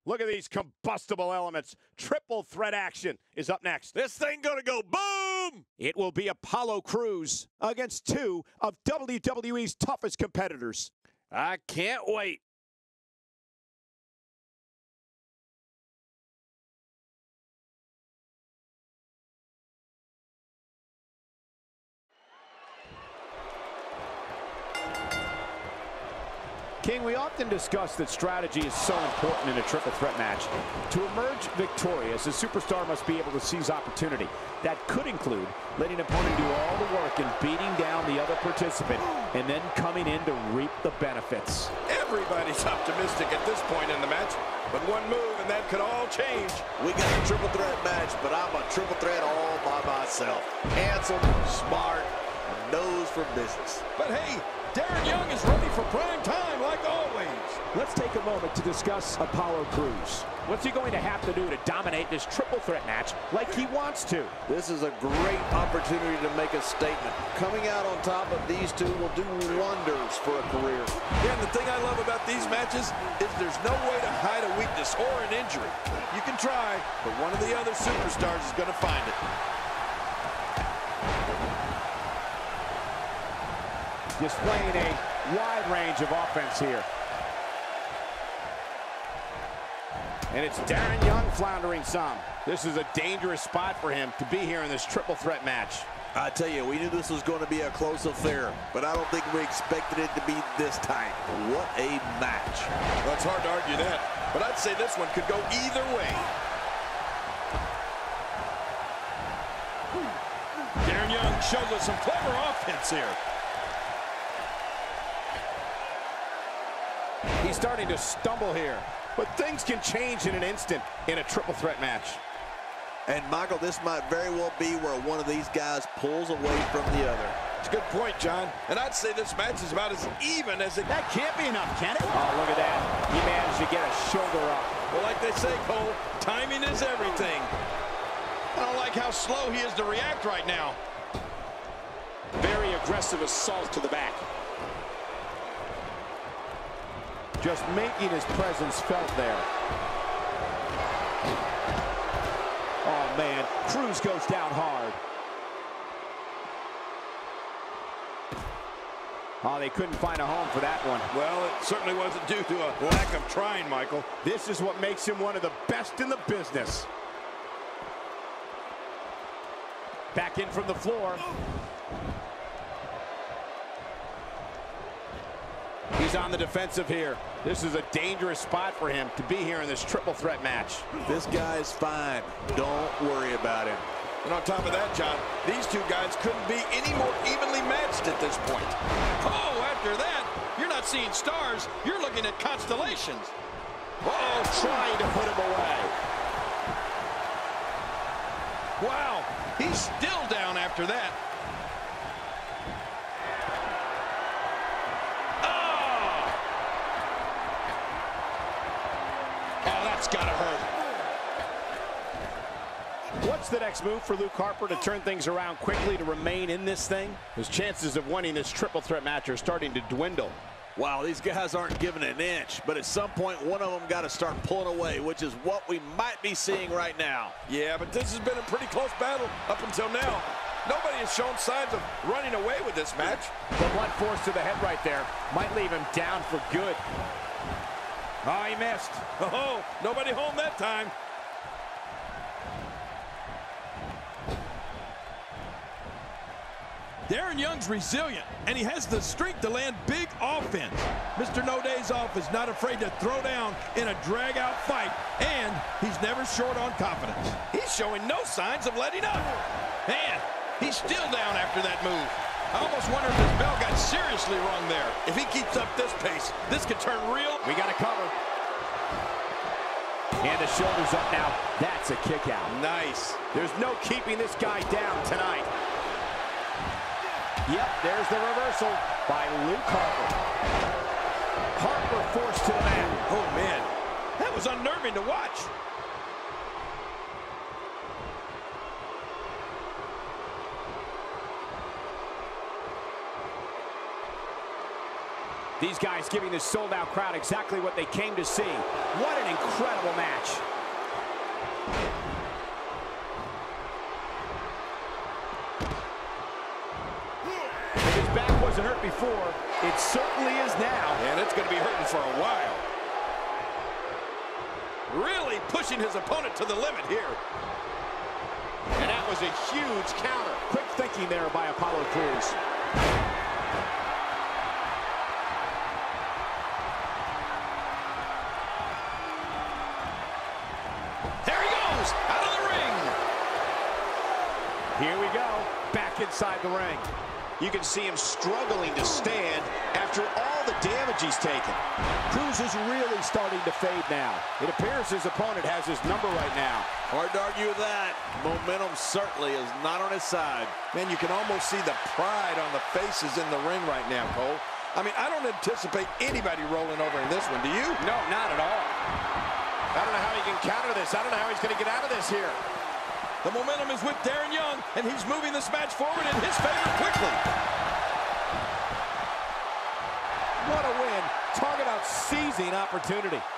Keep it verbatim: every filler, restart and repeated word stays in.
Look at these combustible elements. Triple threat action is up next. This thing gonna go boom! It will be Apollo Crews against two of W W E's toughest competitors. I can't wait. King, we often discuss that strategy is so important in a triple threat match. To emerge victorious, a superstar must be able to seize opportunity. That could include letting an opponent do all the work and beating down the other participant, and then coming in to reap the benefits. Everybody's optimistic at this point in the match, but one move and that could all change. We got a triple threat match, but I'm a triple threat all by myself. Handsome, smart, and knows for business. But hey, Darren Young is ready for prime time, like always. Let's take a moment to discuss Apollo Crews. What's he going to have to do to dominate this triple threat match like he wants to? This is a great opportunity to make a statement. Coming out on top of these two will do wonders for a career. Yeah, and the thing I love about these matches is there's no way to hide a weakness or an injury. You can try, but one of the other superstars is going to find it. Displaying a wide range of offense here. And it's Darren Young floundering some. This is a dangerous spot for him to be here in this triple threat match. I tell you, we knew this was going to be a close affair, but I don't think we expected it to be this tight. What a match. Well, it's hard to argue that, but I'd say this one could go either way. Darren Young shows us some clever offense here. He's starting to stumble here, but things can change in an instant in a triple threat match. And Michael, this might very well be where one of these guys pulls away from the other. It's a good point, John. And I'd say this match is about as even as it... That can't be enough, can it? Oh, look at that. He managed to get a shoulder up. Well, like they say, Cole, timing is everything. I don't like how slow he is to react right now. Very aggressive assault to the back. Just making his presence felt there. Oh, man. Crews goes down hard. Oh, they couldn't find a home for that one. Well, it certainly wasn't due to a lack of trying, Michael. This is what makes him one of the best in the business. Back in from the floor. He's on the defensive here. This is a dangerous spot for him to be here in this triple threat match. This guy's fine. Don't worry about him. And on top of that, John, these two guys couldn't be any more evenly matched at this point. Oh, after that, you're not seeing stars. You're looking at constellations. Oh, trying to put him away. Wow, he's still down after that. Gotta hurt. What's the next move for Luke Harper to turn things around quickly to remain in this thing? His chances of winning this triple threat match are starting to dwindle. Wow, these guys aren't giving an inch, but at some point one of them got to start pulling away, which is what we might be seeing right now. Yeah, but this has been a pretty close battle up until now. Nobody has shown signs of running away with this match. The blunt force to the head right there might leave him down for good. Oh, he missed. Oh, nobody home that time. Darren Young's resilient, and he has the strength to land big offense. Mister No Days Off is not afraid to throw down in a drag-out fight, and he's never short on confidence. He's showing no signs of letting up. Man, he's still down after that move. I almost wonder if his bell got seriously wrong there. If he keeps up this pace, this could turn real. We got to cover. And the shoulder's up now. That's a kick out. Nice. There's no keeping this guy down tonight. Yep, there's the reversal by Luke Harper. Harper forced to the mat. Oh, man. That was unnerving to watch. These guys giving this sold-out crowd exactly what they came to see. What an incredible match. If his back wasn't hurt before, it certainly is now. And it's going to be hurting for a while. Really pushing his opponent to the limit here. And that was a huge counter. Quick thinking there by Apollo Crews. There he goes, out of the ring. Here we go, back inside the ring. You can see him struggling to stand after all the damage he's taken. Crews is really starting to fade now. It appears his opponent has his number right now. Hard to argue with that. Momentum certainly is not on his side. Man, you can almost see the pride on the faces in the ring right now, Cole. I mean, I don't anticipate anybody rolling over in this one, do you? No, not at all. I don't know how he can counter this. I don't know how he's going to get out of this here. The momentum is with Darren Young, and he's moving this match forward in his favor quickly. What a win. Talk about seizing opportunity.